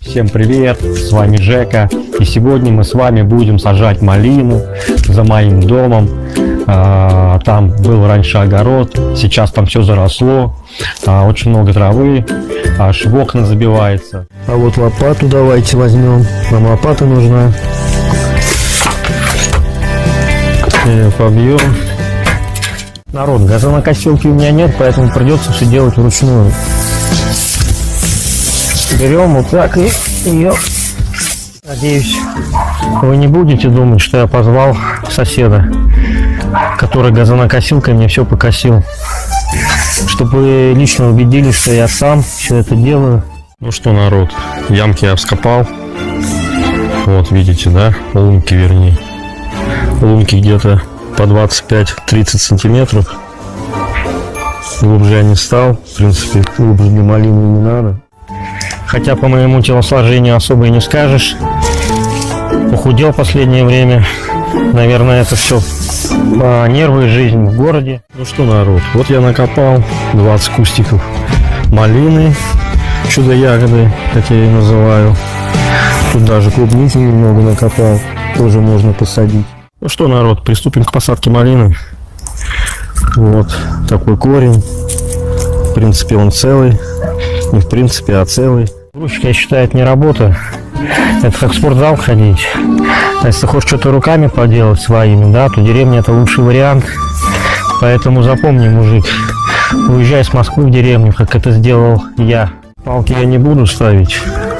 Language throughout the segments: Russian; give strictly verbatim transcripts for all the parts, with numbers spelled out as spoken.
Всем привет, с вами Жека, и сегодня мы с вами будем сажать малину за моим домом. А, там был раньше огород, сейчас там все заросло, а, очень много травы, аж в окна забивается. А вот лопату давайте возьмем, нам лопата нужна. Ее побьем. Народ, газонокосилки у меня нет, поэтому придется все делать вручную. Берем вот так и ее. Надеюсь, вы не будете думать, что я позвал соседа, который газонокосилкой мне все покосил, чтобы вы лично убедились, что я сам все это делаю. Ну что, народ, ямки я вскопал. Вот видите, да, лунки вернее. Лунки где-то по двадцать пять — тридцать сантиметров. Глубже я не стал, в принципе, глубже для малины не надо. Хотя по моему телосложению особо и не скажешь. Похудел в последнее время. Наверное, это все по нервы и жизнь в городе. Ну что, народ, вот я накопал двадцать кустиков малины, чудо-ягоды, как я ее называю. Тут даже клубники немного накопал, тоже можно посадить. Ну что, народ, приступим к посадке малины. Вот такой корень. В принципе, он целый. Не в принципе, а целый. Грузчик, я считаю, это не работа. Это как в спортзал ходить. А если хочешь что-то руками поделать своими, да, то деревня — это лучший вариант. Поэтому запомни, мужик, уезжай с Москвы в деревню, как это сделал я. Палки я не буду ставить.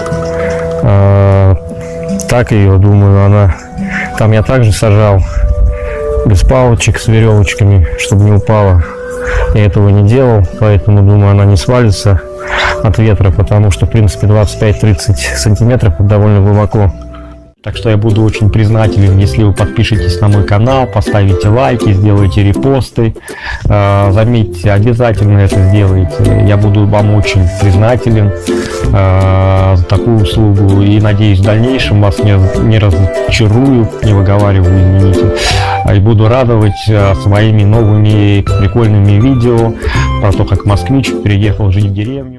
А, так ее, думаю, она... Там я также сажал без палочек, с веревочками, чтобы не упала. Я этого не делал, поэтому, думаю, она не свалится от ветра, потому что, в принципе, двадцать пять — тридцать сантиметров — это довольно глубоко. Так что я буду очень признателен, если вы подпишитесь на мой канал, поставите лайки, сделаете репосты. Заметьте, обязательно это сделайте. Я буду вам очень признателен за такую услугу. И надеюсь, в дальнейшем вас не, не разочарую, не выговариваю, извините. И буду радовать своими новыми прикольными видео про то, как москвич переехал жить в деревню.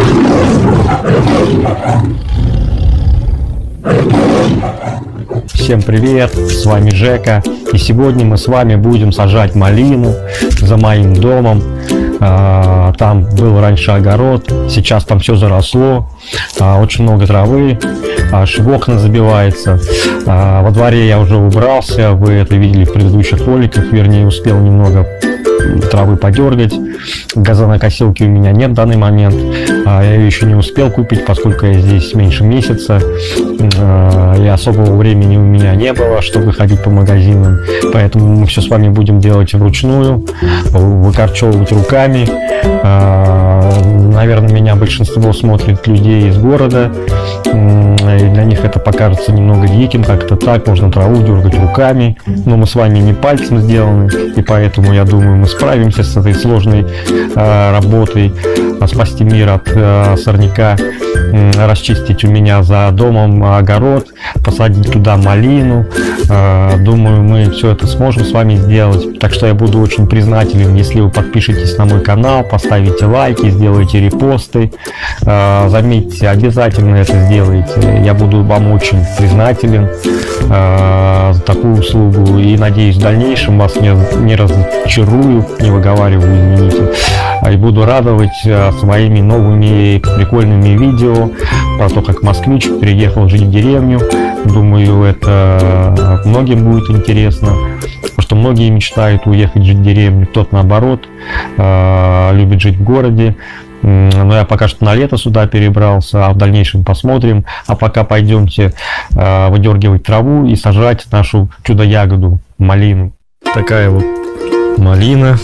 Всем привет, с вами Жека, и сегодня мы с вами будем сажать малину за моим домом. А, там был раньше огород, сейчас там все заросло, а, очень много травы, аж в окна забивается. А, во дворе я уже убрался, вы это видели в предыдущих роликах, вернее, успел немного травы подергать. Газонокосилки у меня нет в данный момент, а я ее еще не успел купить, поскольку я здесь меньше месяца, и особого времени у меня не было, чтобы ходить по магазинам, поэтому мы все с вами будем делать вручную, выкорчевывать руками. Наверное, меня большинство смотрит людей из города, и для них это покажется немного диким, как это так, можно траву дергать руками, но мы с вами не пальцем сделаны, и поэтому, я думаю, мы справимся с этой сложной э, работой, э, спасти мир от э, сорняка, э, расчистить у меня за домом огород, посадить туда малину. Э, думаю, мы все это сможем с вами сделать, так что я буду очень признателен, если вы подпишитесь на мой канал, поставите лайки, сделаете репосты. Э, заметьте, обязательно это сделайте, я буду вам очень признателен э, за такую услугу, и надеюсь, в дальнейшем вас не, не разочарую, не выговариваю, извините, и буду радовать своими новыми прикольными видео про то, как москвич переехал жить в деревню. Думаю, это многим будет интересно, потому что многие мечтают уехать жить в деревню, кто-то наоборот любит жить в городе. Но я пока что на лето сюда перебрался, а в дальнейшем посмотрим. А пока пойдемте выдергивать траву и сажать нашу чудо-ягоду малину. Такая вот малина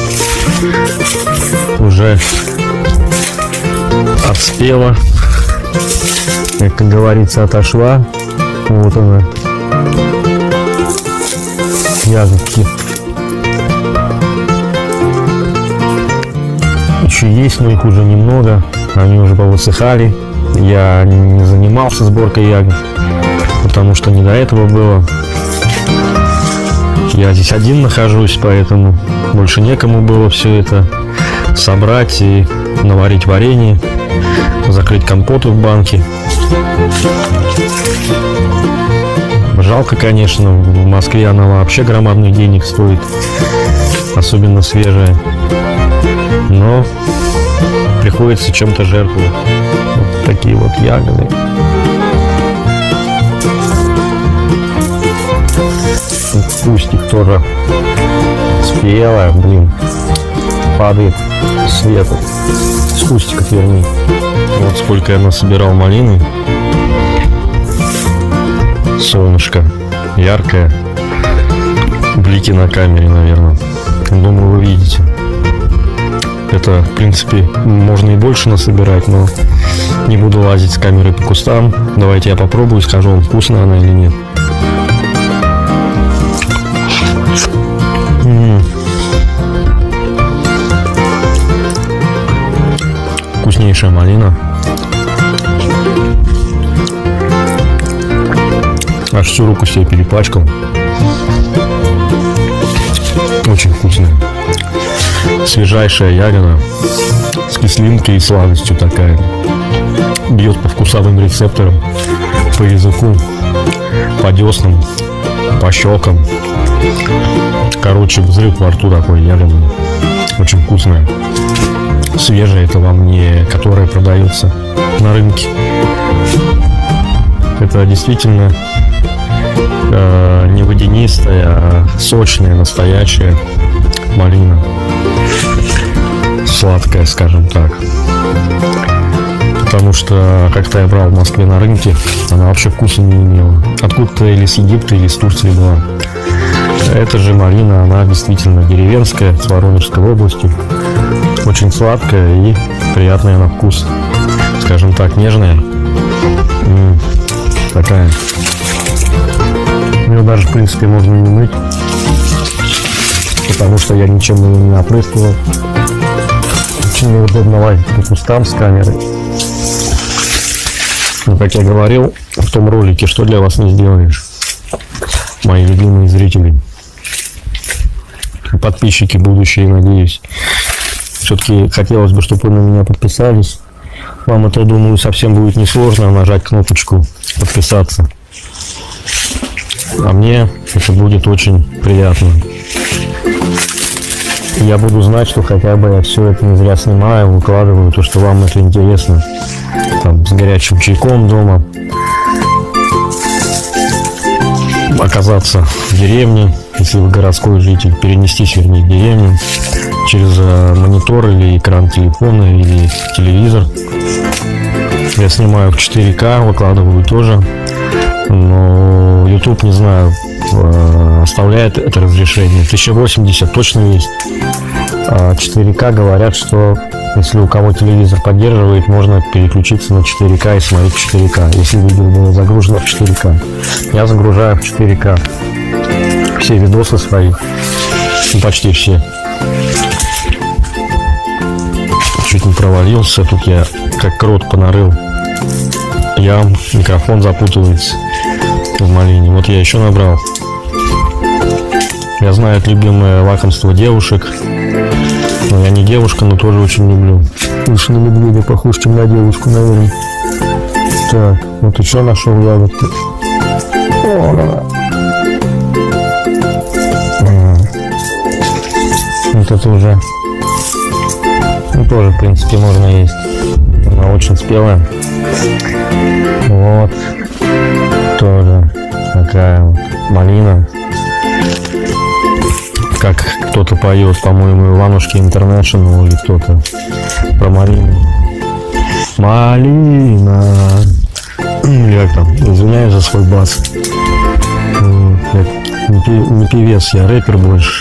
уже отспела, как говорится, отошла. Вот она, ягодки. Еще есть, но их уже немного, они уже повысыхали. Я не занимался сборкой ягод, потому что не до этого было. Я здесь один нахожусь, поэтому больше некому было все это собрать и наварить варенье, закрыть компоты в банке. Жалко, конечно, в Москве она вообще громадных денег стоит, особенно свежая, но приходится чем-то жертвовать. Вот такие вот ягоды. Кустик тоже спелая, блин, падает свет с кустиков, вернее. Вот сколько я насобирал малины. Солнышко яркое, блики на камере, наверное. Думаю, вы видите. Это, в принципе, можно и больше насобирать, но не буду лазить с камерой по кустам. Давайте я попробую и скажу вам, вкусная она или нет. М-м. Вкуснейшая малина. Аж всю руку себе перепачкал. Очень вкусная. Свежайшая ягода. С кислинкой и сладостью такая. Бьет по вкусовым рецепторам, по языку, по деснам, по щекам. Короче, взрыв во рту такой ягодный. Очень вкусная. Свежая, это вам не которая продается на рынке. Это действительно э, не водянистая, а сочная, настоящая малина. Сладкая, скажем так. Потому что как-то я брал в Москве на рынке, она вообще вкуса не имела. Откуда-то или с Египта, или с Турции была. Эта же малина, она действительно деревенская, с Воронежской области. Очень сладкая и приятная на вкус. Скажем так, нежная. М-м, такая. Ее даже, в принципе, можно не мыть. Потому что я ничем ее не опрыскивал. Очень неудобно лазить по кустам с камерой. Но, как я говорил в том ролике, что для вас не сделаешь, мои любимые зрители, подписчики будущие, надеюсь. Все-таки хотелось бы, чтобы вы на меня подписались. Вам это, думаю, совсем будет несложно нажать кнопочку подписаться. А мне это будет очень приятно. Я буду знать, что хотя бы я все это не зря снимаю, выкладываю, то, что вам это интересно. Там, с горячим чайком дома. Оказаться в деревне, если вы городской житель, перенестись, вернее, в деревню через монитор или экран телефона или телевизор. Я снимаю в четыре ка, выкладываю тоже, но YouTube, не знаю, оставляет это разрешение. тысяча восемьдесят точно есть. А четыре ка говорят, что если у кого телевизор поддерживает, можно переключиться на четыре ка и смотреть в четыре ка, если видео было загружено в четыре ка. Я загружаю в четыре ка все видосы свои, почти все. Чуть не провалился, тут я как крот понарыл ям, микрофон запутывается в малине. Вот я еще набрал. Я знаю, это любимое лакомство девушек. Но я не девушка, но тоже очень люблю. Лучше на медведя похож, чем на девушку, наверное. Так, вот еще нашел ягодку. Вот это уже, ну, тоже, в принципе, можно есть. Она очень спелая. Вот. Тоже такая вот малина. Как кто-то поет, по-моему, Иванушки Интернешнл или кто-то про малину. Малина. Я там, извиняюсь за свой бас. Я не певец, я рэпер больше.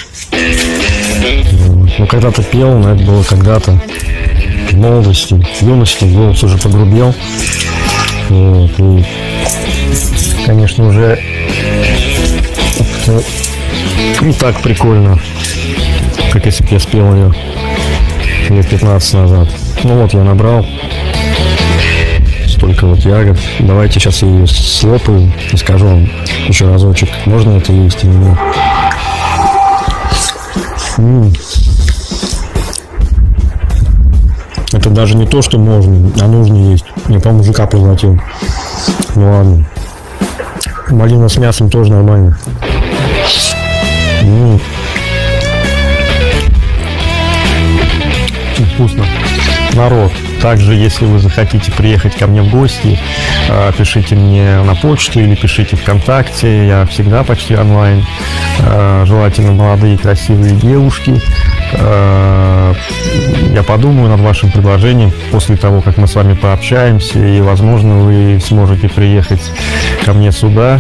Ну, когда-то пел, но это было когда-то в молодости, в юности, голос уже погрубел. Вот, и, конечно, уже не так прикольно, как если бы я спел ее лет пятнадцать назад. Ну вот, я набрал столько вот ягод. Давайте сейчас я ее слопаю и скажу вам еще разочек, можно это есть или нет. М-м. Это Даже не то, что можно, а нужно есть. Я по мужика приглотил. Ну ладно. Малина с мясом тоже нормально. М-м. Вкусно. Народ, также, если вы захотите приехать ко мне в гости, пишите мне на почту или пишите ВКонтакте. Я всегда почти онлайн. Желательно молодые красивые девушки. Я подумаю над вашим предложением после того, как мы с вами пообщаемся, и, возможно, вы сможете приехать ко мне сюда.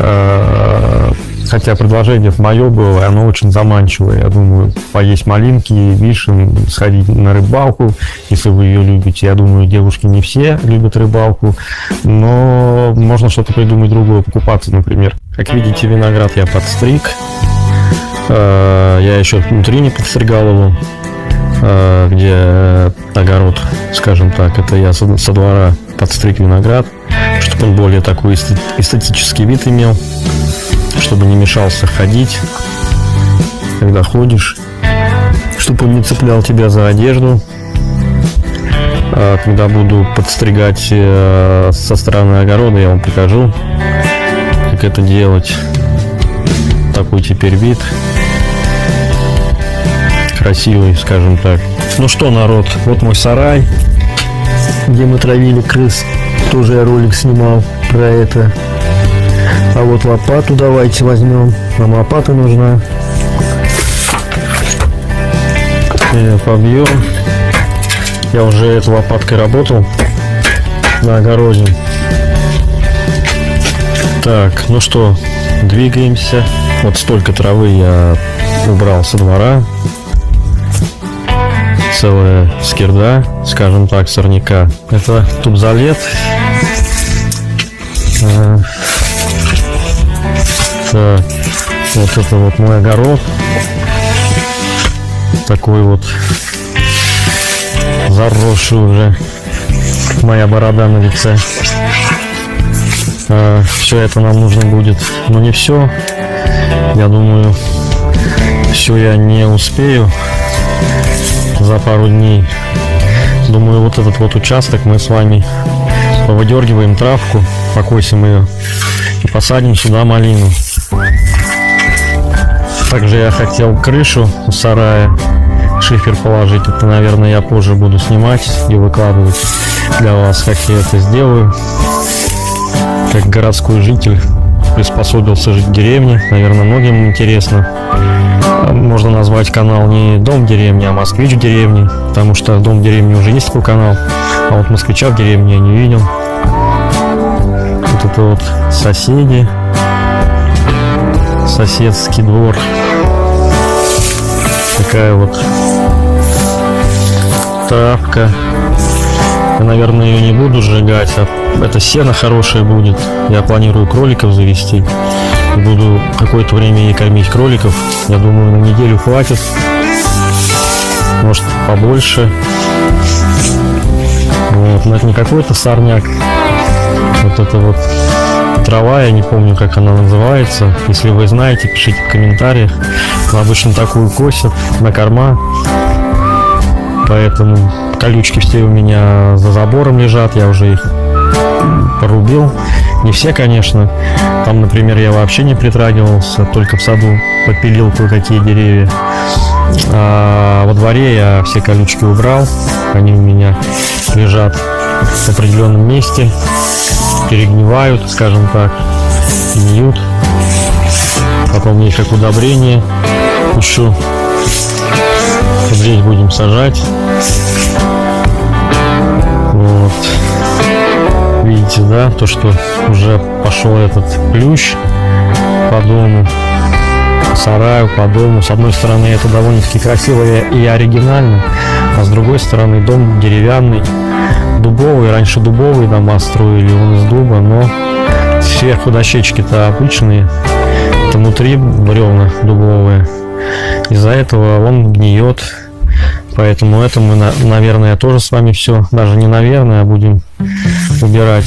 Хотя предложение мое было, оно очень заманчивое. Я думаю, поесть малинки, вишен, сходить на рыбалку, если вы ее любите. Я думаю, девушки не все любят рыбалку, но можно что-то придумать другое, покупаться, например. Как видите, виноград я подстриг. Я еще внутри не подстригал его, где огород, скажем так, это я со двора подстриг виноград, чтобы он более такой эстетический вид имел, чтобы не мешался ходить, когда ходишь, чтобы он не цеплял тебя за одежду. Когда буду подстригать со стороны огорода, я вам покажу, как это делать. Такой теперь вид. Красивый, скажем так. Ну что, народ, вот мой сарай, где мы травили крыс. Тоже я ролик снимал про это. А вот лопату давайте возьмем. Нам лопата нужна. Побьем. Я уже этой лопаткой работал на огороде. Так, ну что, двигаемся. Вот столько травы я убрал со двора. Целая скирда, скажем так, сорняка. Это тубзолет. А, так, вот это вот мой огород. Такой вот заросший уже. Моя борода на лице. А, все это нам нужно будет, но не все. Я думаю, все я не успею за пару дней. Думаю, вот этот вот участок мы с вами повыдергиваем травку, покосим ее и посадим сюда малину. Также я хотел крышу у сарая, шифер положить. Это, наверное, я позже буду снимать и выкладывать для вас, как я это сделаю. Как городской житель приспособился жить в деревне. Наверное, многим интересно. Можно назвать канал не «Дом в деревне», а «Москвич в деревне», потому что «Дом в деревне» уже есть такой канал, а вот «Москвича в деревне» я не видел. Вот это вот соседи, соседский двор. Такая вот травка. Я, наверное, ее не буду сжигать, а это сено хорошее будет. Я планирую кроликов завести. Буду какое-то время и кормить кроликов. Я думаю, на неделю хватит. Может, побольше. Вот. Но это не какой-то сорняк. Вот это вот трава, я не помню, как она называется. Если вы знаете, пишите в комментариях. Но обычно такую косят на корма. Поэтому колючки все у меня за забором лежат. Я уже их порубил. Не все, конечно. Там, например, я вообще не притрагивался, только в саду попилил кое-какие деревья. А во дворе я все колючки убрал. Они у меня лежат в определенном месте, перегнивают, скажем так, гниют. Потом их как удобрение пущу. Вот здесь будем сажать. Вот. Видите, да, то, что уже пошел этот плющ по дому, по сараю, по дому. С одной стороны, это довольно-таки красиво и оригинально, а с другой стороны, дом деревянный, дубовый. Раньше дубовые дома строили, он из дуба, но сверху дощечки-то обычные, это внутри бревна дубовые. Из-за этого он гниет. Поэтому это мы, наверное, тоже с вами все, даже не наверное, будем убирать.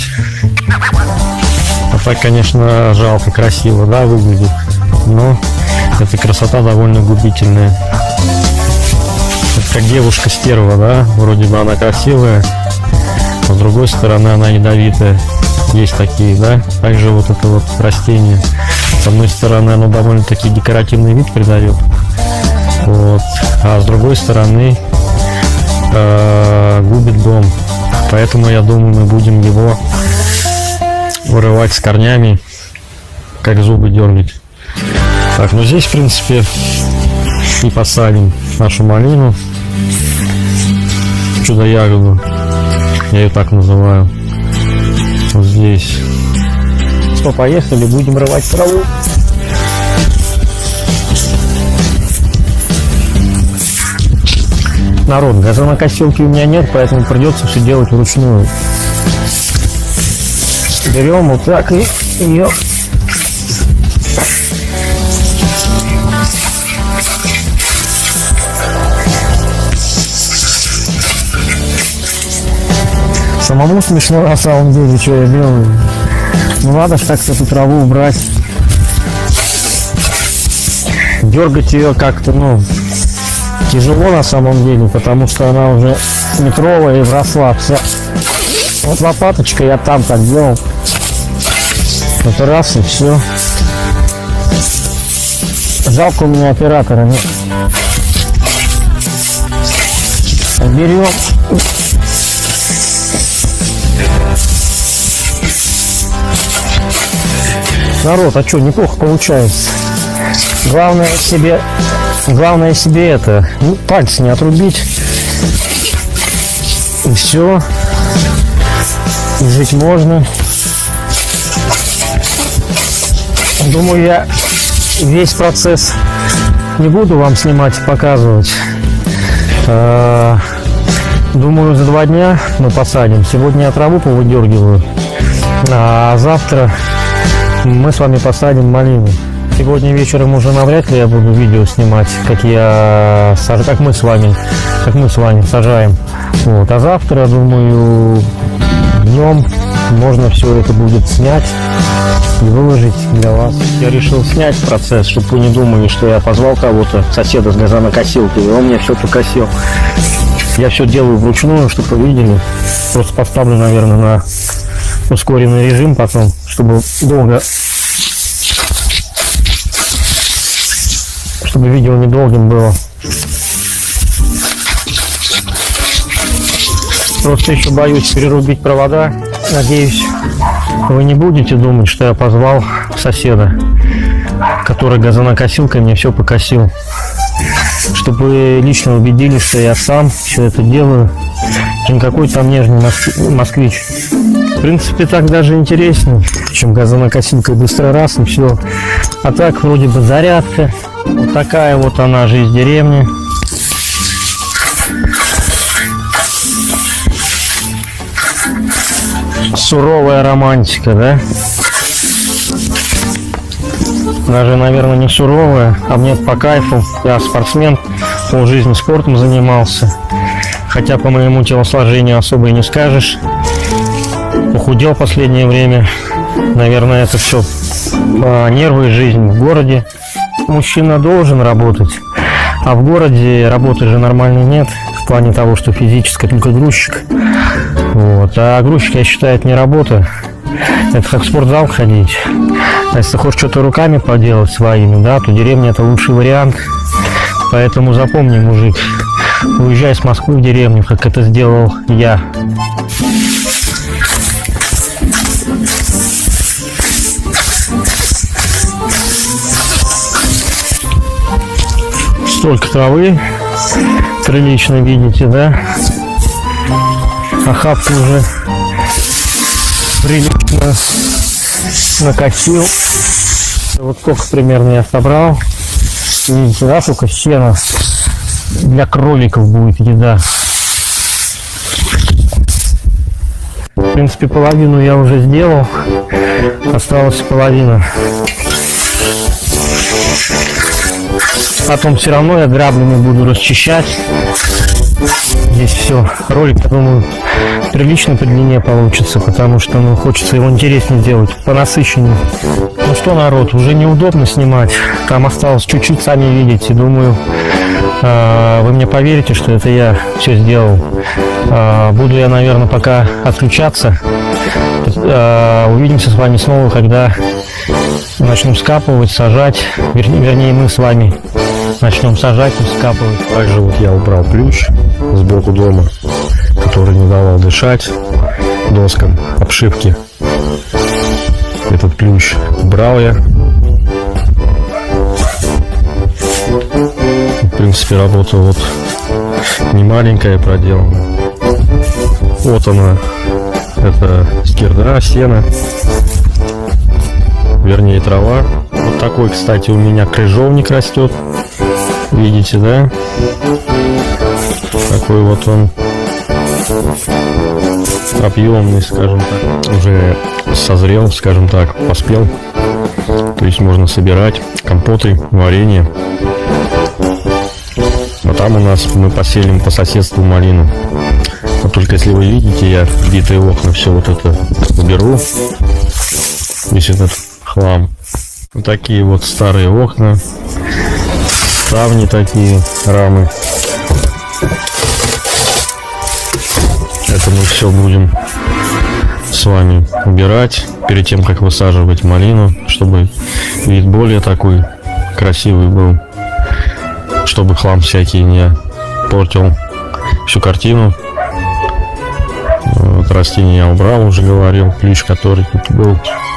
А так, конечно, жалко, красиво, да, выглядит. Но эта красота довольно губительная. как девушка стерва, да? Вроде бы она красивая, но с другой стороны она ядовитая. Есть такие, да? Также вот это вот растение. С одной стороны оно довольно-таки декоративный вид придает. Вот. А с другой стороны э, губит дом. Поэтому я думаю, мы будем его вырывать с корнями, как зубы дергать. Так, ну здесь в принципе и посадим нашу малину, чудо-ягоду, я ее так называю. Вот здесь. Что, поехали, будем рвать траву. Народ, газонокосилки у меня нет, поэтому придется все делать вручную. Берем вот так и ее самому смешно на самом деле, что я делаю. Ну надо ж как-то эту траву убрать. Дергать ее как-то, ну, тяжело на самом деле, потому что она уже метровая и вросла вся. Вот лопаточкой я там так делал. Вот раз и все. Жалко, у меня оператора нет. Берем. Народ, а что, неплохо получается. Главное себе, главное себе это, ну, пальцы не отрубить. И все. И жить можно. Думаю, я весь процесс не буду вам снимать и показывать. Думаю, за два дня мы посадим. Сегодня я траву повыдергиваю, а завтра мы с вами посадим малину. Сегодня вечером уже навряд ли я буду видео снимать, как я саж... как мы с вами, как мы с вами сажаем. Вот. А завтра, думаю, днем можно все это будет снять и выложить для вас. Я решил снять процесс, чтобы вы не думали, что я позвал кого-то, соседа с газонокосилкой, и он мне все покосил. Я все делаю вручную, чтобы вы видели. Просто поставлю, наверное, на ускоренный режим потом, чтобы долго, чтобы видео недолгим было. Просто еще боюсь перерубить провода. Надеюсь, вы не будете думать, что я позвал соседа, который газонокосилкой мне все покосил. Чтобы вы лично убедились, что я сам все это делаю, чем какой-то там нежный москвич. В принципе, так даже интереснее, чем газонокосилкой быстро раз и все. А так вроде бы зарядка. Вот такая вот она, жизнь деревни. Суровая романтика, да? Даже, наверное, не суровая, а мне по кайфу. Я спортсмен, полжизни спортом занимался. Хотя по моему телосложению особо и не скажешь. Похудел в последнее время. Наверное, это все а, нервы и жизнь в городе. Мужчина должен работать, а в городе работы же нормальной нет. В плане того, что физически только грузчик. Вот. А грузчик, я считаю, это не работа. Это как в спортзал ходить. А если хочешь что-то руками поделать своими, да, то деревня это лучший вариант. Поэтому запомни, мужик, уезжай с Москвы в деревню, как это сделал я. Столько травы прилично, видите, да? Охапку уже прилично накосил. Вот сколько примерно я собрал. Видите, да, сколько сена для кроликов будет еда. В принципе, половину я уже сделал. Осталась половина. Потом все равно я граблями буду расчищать. Здесь все. Ролик, я думаю, прилично по длине получится, потому что, ну, хочется его интереснее сделать, понасыщеннее. Ну что, народ, уже неудобно снимать. Там осталось чуть-чуть, сами видите. Думаю, Вы мне поверите, что это я все сделал. Буду я, наверное, пока отключаться. Увидимся с вами снова, когда начнем скапывать, сажать. Вернее, мы с вами начнем сажать и скапывать. Также вот я убрал плющ сбоку дома, который не давал дышать доскам обшивки. Этот плющ убрал я. В принципе, работа вот не маленькая проделана. Вот она, это скирда, сено, вернее трава. Вот такой, кстати, у меня крыжовник растет. Видите, да? Такой вот он объемный, скажем так. Уже созрел, скажем так, поспел. То есть можно собирать компоты, варенье. А там у нас мы поселим по соседству малину. Но только если вы видите, я битые окна все вот это уберу. Весь этот хлам. Вот такие вот старые окна. Ставни такие, рамы. Это мы все будем с вами убирать перед тем, как высаживать малину, чтобы вид более такой красивый был, чтобы хлам всякий не портил всю картину. Вот растения я убрал, уже говорил, плющ, который тут был.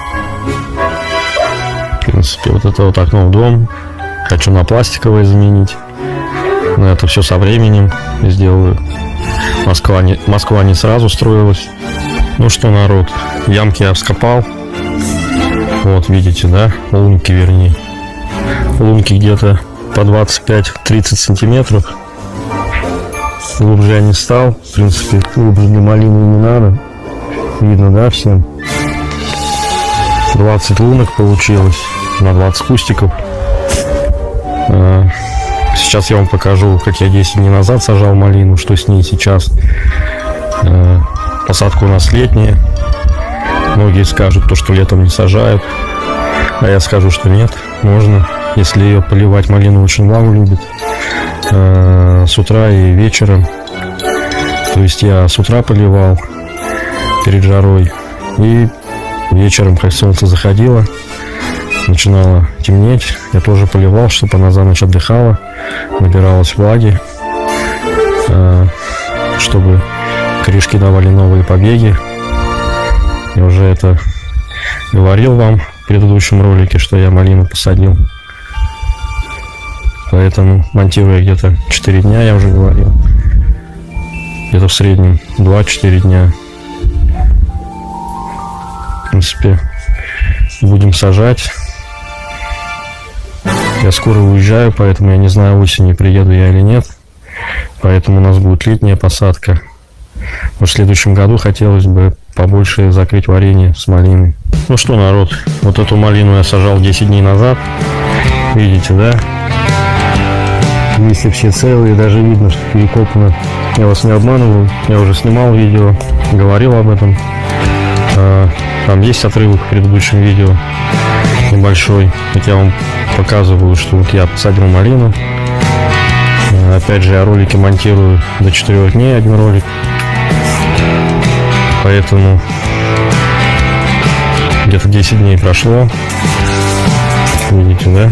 В принципе, вот это вот окно в дом хочу на пластиковое заменить, но это все со временем сделаю. Москва не, Москва не сразу строилась. Ну что, народ, ямки я вскопал. Вот видите, да, лунки, вернее, лунки где-то по двадцать пять — тридцать сантиметров. Глубже я не стал. В принципе, глубже для малины не надо. Видно, да, всем? двадцать лунок получилось на двадцать кустиков. Сейчас я вам покажу, как я десять дней назад сажал малину, что с ней сейчас. Посадка у нас летняя. Многие скажут, то, что летом не сажают. А я скажу, что нет, можно. Если ее поливать, малину очень влагу любит. С утра и вечером. То есть я с утра поливал перед жарой. И вечером, как солнце заходило, начинало темнеть, я тоже поливал, чтобы она за ночь отдыхала, набиралась влаги, чтобы корешки давали новые побеги. Я уже это говорил вам в предыдущем ролике, что я малину посадил. Поэтому монтируя где-то четыре дня, я уже говорил, где-то в среднем два-четыре дня. В принципе, будем сажать. Я скоро уезжаю, поэтому я не знаю, осенью приеду я или нет. Поэтому у нас будет летняя посадка. В следующем году хотелось бы побольше закрыть варенье с малиной. Ну что, народ, вот эту малину я сажал десять дней назад. Видите, да? Листья все целые, даже видно, что перекопано. Я вас не обманываю, я уже снимал видео, говорил об этом. Там есть отрывок в предыдущем видео небольшой, как я вам показываю, что вот я посадил малину. Опять же, я ролики монтирую до четырёх дней, один ролик. Поэтому где-то десять дней прошло. Видите, да?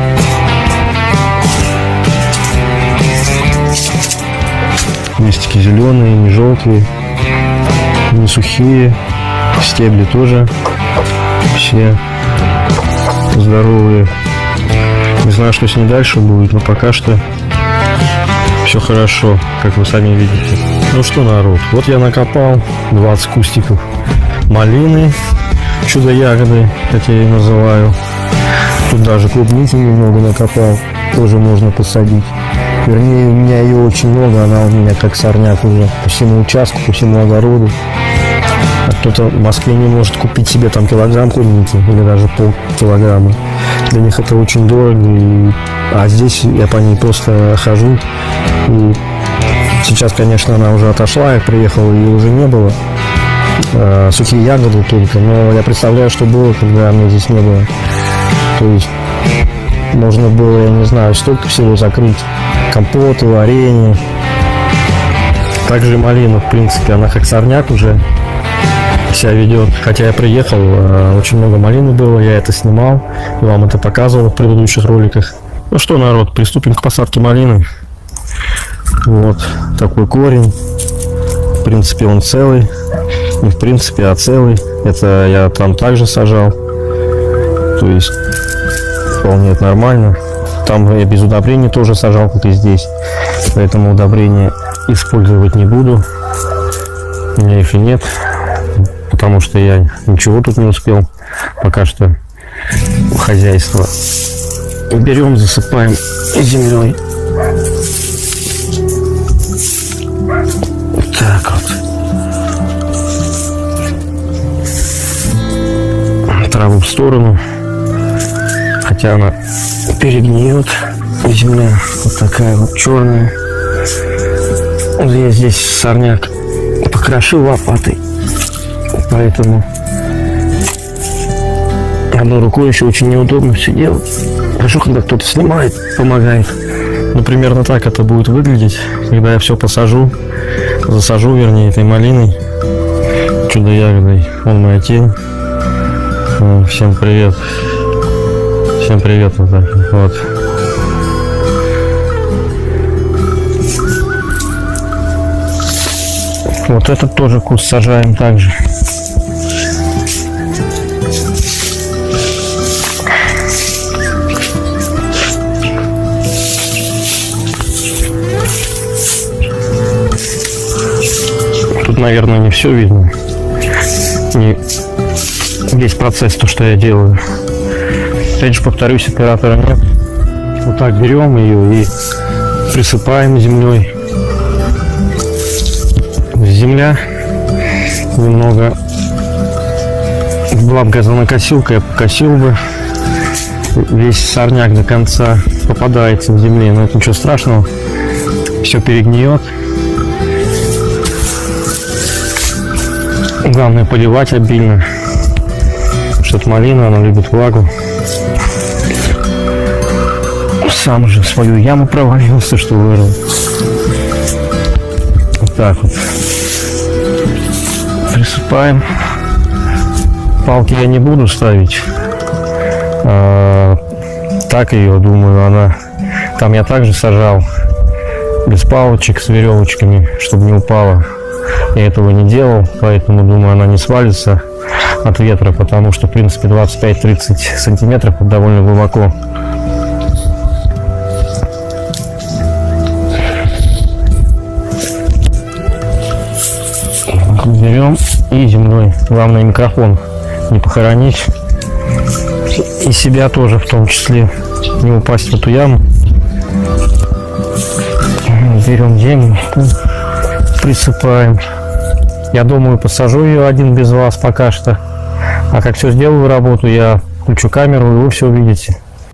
Листики зеленые, не желтые, не сухие. Стебли тоже все здоровые. Не знаю, что с ней дальше будет, но пока что все хорошо, как вы сами видите. Ну что, народ, вот я накопал двадцать кустиков малины, чудо-ягоды, как я ее называю. Тут даже клубники немного накопал, тоже можно посадить. Вернее, у меня ее очень много, она у меня как сорняк уже по всему участку, по всему огороду. А кто-то в Москве не может купить себе там килограмм клубники или даже пол килограмма. Для них это очень дорого. И... А здесь я по ней просто хожу. И сейчас, конечно, она уже отошла, я приехал, ее уже не было. А, сухие ягоды только. Но я представляю, что было, когда меня здесь не было. То есть можно было, я не знаю, столько всего закрыть. компоты, варенье. Также малина, в принципе, она как сорняк уже себя ведет. Хотя я приехал, очень много малины было, я это снимал и вам это показывал в предыдущих роликах. Ну что, народ, приступим к посадке малины. Вот такой корень. В принципе, он целый. Не в принципе, а целый. Это я там также сажал. То есть вполне нормально. Там я без удобрений тоже сажал, как и здесь. Поэтому удобрения использовать не буду. У меня их и нет. Потому что я ничего тут не успел. Пока что хозяйство. Берем, засыпаем землей. Так вот. Траву в сторону. Хотя она перегниет. Земля вот такая вот черная. Вот я здесь сорняк покрошил лопатой. Поэтому одной рукой еще очень неудобно все делать. Хорошо, когда кто-то снимает, помогает. Ну, примерно так это будет выглядеть, когда я все посажу, засажу, вернее, этой малиной, чудо-ягодой. Вон моя тень. Всем привет. Всем привет. Вот так. Вот. Вот этот тоже куст сажаем также. Тут, наверное, не все видно. Не весь процесс, то, что я делаю. Опять же, повторюсь, оператора нет. Вот так берем ее и присыпаем землей. Земля немного была бы газонокосилка, я покосил бы. Весь сорняк до конца попадается в земле, но это ничего страшного. Все перегниет. Главное поливать обильно. Что-то малина, она любит влагу. Сам же в свою яму провалился, что вырыл. Вот так вот. Присыпаем. Палки я не буду ставить. А, так ее, думаю, она... Там я также сажал без палочек, с веревочками, чтобы не упала. Я этого не делал, поэтому, думаю, она не свалится от ветра, потому что, в принципе, двадцать пять тридцать сантиметров это довольно глубоко. Берем и землей. Главное, микрофон не похоронить. И себя тоже в том числе. Не упасть в эту яму. Берем землю, присыпаем. Я думаю, посажу ее один без вас пока что. А как все сделаю работу, я включу камеру, и вы все увидите.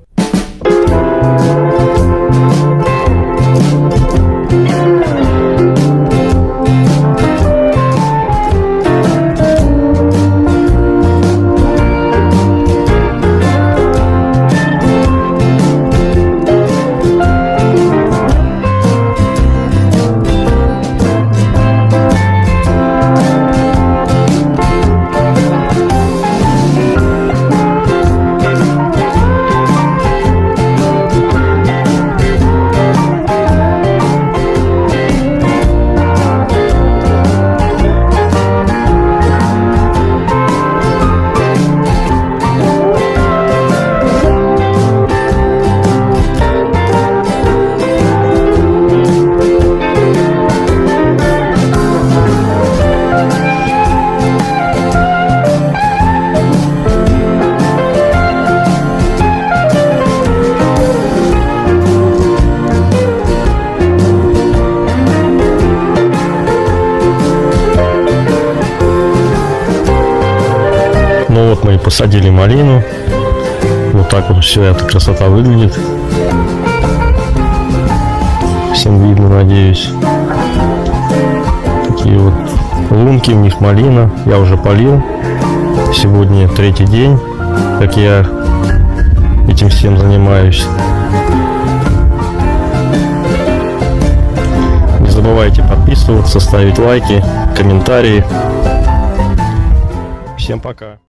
Ну вот мы и посадили малину. Вот так вот все эта красота выглядит. Всем видно, надеюсь. Такие вот лунки, в них малина. Я уже полил. Сегодня третий день, как я этим всем занимаюсь. забывайте подписываться, ставить лайки, комментарии. Всем пока.